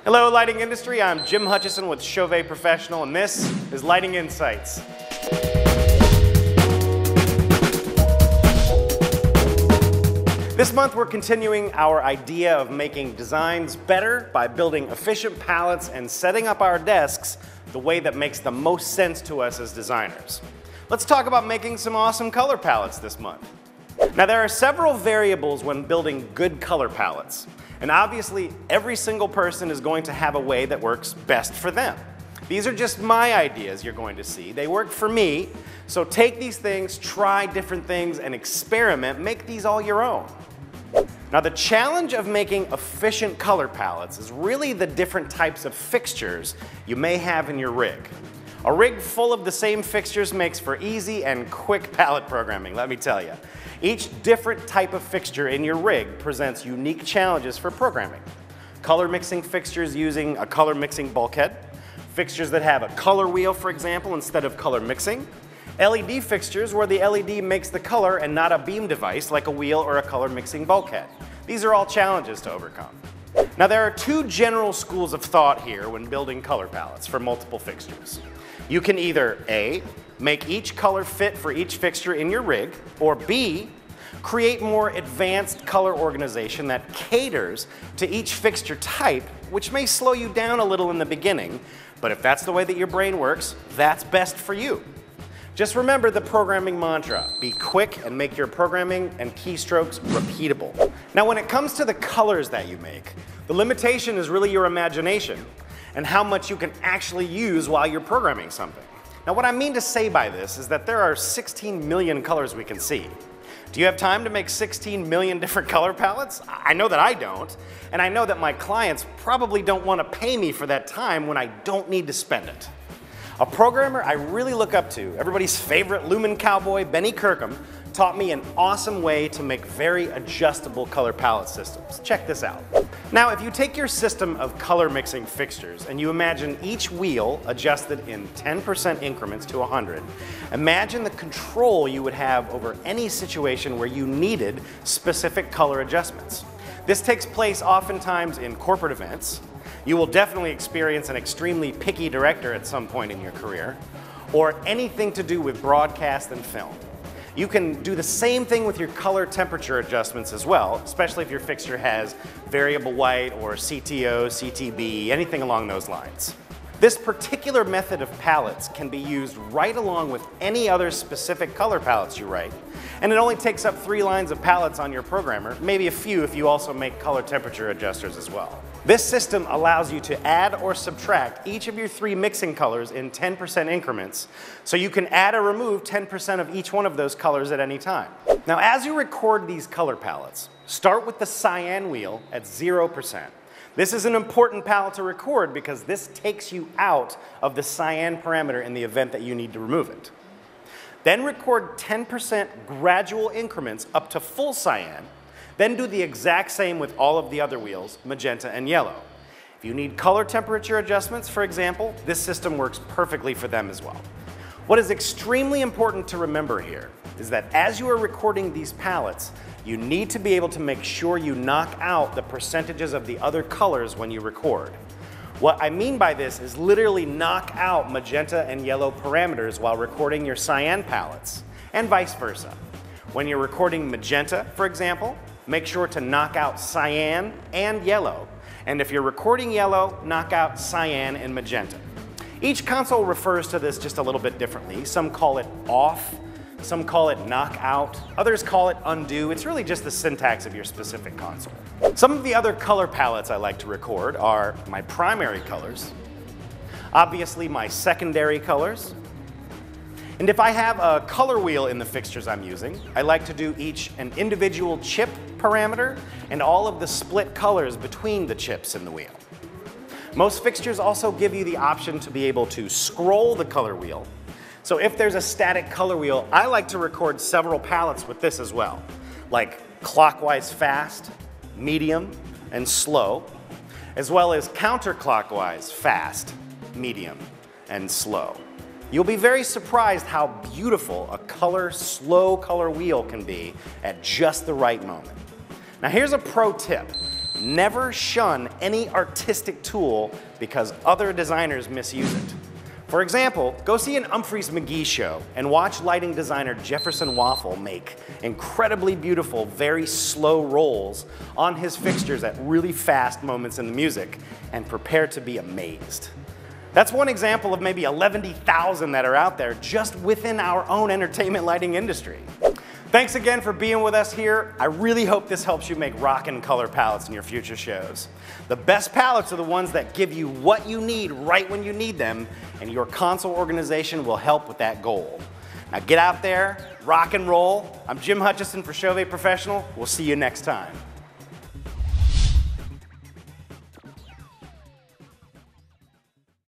Hello, lighting industry. I'm Jim Hutchison with Chauvet Professional, and this is Lighting Insights. This month, we're continuing our idea of making designs better by building efficient palettes and setting up our desks the way that makes the most sense to us as designers. Let's talk about making some awesome color palettes this month. Now, there are several variables when building good color palettes. And obviously, every single person is going to have a way that works best for them. These are just my ideas you're going to see. They work for me, so take these things, try different things, and experiment. Make these all your own. Now, the challenge of making efficient color palettes is really the different types of fixtures you may have in your rig. A rig full of the same fixtures makes for easy and quick palette programming, let me tell you. Each different type of fixture in your rig presents unique challenges for programming. Color mixing fixtures using a color mixing bulkhead, fixtures that have a color wheel, for example, instead of color mixing, LED fixtures where the LED makes the color and not a beam device like a wheel or a color mixing bulkhead. These are all challenges to overcome. Now, there are two general schools of thought here when building color palettes for multiple fixtures. You can either A, make each color fit for each fixture in your rig, or B, create more advanced color organization that caters to each fixture type, which may slow you down a little in the beginning, but if that's the way that your brain works, that's best for you. Just remember the programming mantra: be quick and make your programming and keystrokes repeatable. Now, when it comes to the colors that you make, the limitation is really your imagination and how much you can actually use while you're programming something. Now, what I mean to say by this is that there are 16 million colors we can see. Do you have time to make 16 million different color palettes? I know that I don't, and I know that my clients probably don't want to pay me for that time when I don't need to spend it. A programmer I really look up to, everybody's favorite Lumen cowboy, Benny Kirkham, taught me an awesome way to make very adjustable color palette systems. Check this out. Now, if you take your system of color mixing fixtures and you imagine each wheel adjusted in 10% increments to 100, imagine the control you would have over any situation where you needed specific color adjustments. This takes place oftentimes in corporate events. You will definitely experience an extremely picky director at some point in your career, or anything to do with broadcast and film. You can do the same thing with your color temperature adjustments as well, especially if your fixture has variable white or CTO, CTB, anything along those lines. This particular method of palettes can be used right along with any other specific color palettes you write, and it only takes up 3 lines of palettes on your programmer, maybe a few if you also make color temperature adjusters as well. This system allows you to add or subtract each of your 3 mixing colors in 10% increments, so you can add or remove 10% of each one of those colors at any time. Now, as you record these color palettes, start with the cyan wheel at 0%. This is an important palette to record because this takes you out of the cyan parameter in the event that you need to remove it. Then record 10% gradual increments up to full cyan. Then do the exact same with all of the other wheels, magenta and yellow. If you need color temperature adjustments, for example, this system works perfectly for them as well. What is extremely important to remember here is that as you are recording these palettes, you need to be able to make sure you knock out the percentages of the other colors when you record. What I mean by this is literally knock out magenta and yellow parameters while recording your cyan palettes, and vice versa. When you're recording magenta, for example, make sure to knock out cyan and yellow. And if you're recording yellow, knock out cyan and magenta. Each console refers to this just a little bit differently. Some call it off, some call it knockout, others call it undo. It's really just the syntax of your specific console. Some of the other color palettes I like to record are my primary colors, obviously my secondary colors, and if I have a color wheel in the fixtures I'm using, I like to do each an individual chip parameter and all of the split colors between the chips in the wheel. Most fixtures also give you the option to be able to scroll the color wheel. So if there's a static color wheel, I like to record several palettes with this as well, like clockwise fast, medium, and slow, as well as counterclockwise fast, medium, and slow. You'll be very surprised how beautiful a slow color wheel can be at just the right moment. Now, here's a pro tip. Never shun any artistic tool because other designers misuse it. For example, go see an Umphrey's McGee show and watch lighting designer Jefferson Waffle make incredibly beautiful, very slow rolls on his fixtures at really fast moments in the music, and prepare to be amazed. That's one example of maybe 11,000 that are out there just within our own entertainment lighting industry. Thanks again for being with us here. I really hope this helps you make rockin' color palettes in your future shows. The best palettes are the ones that give you what you need right when you need them, and your console organization will help with that goal. Now get out there, rock and roll. I'm Jim Hutchison for Chauvet Professional. We'll see you next time.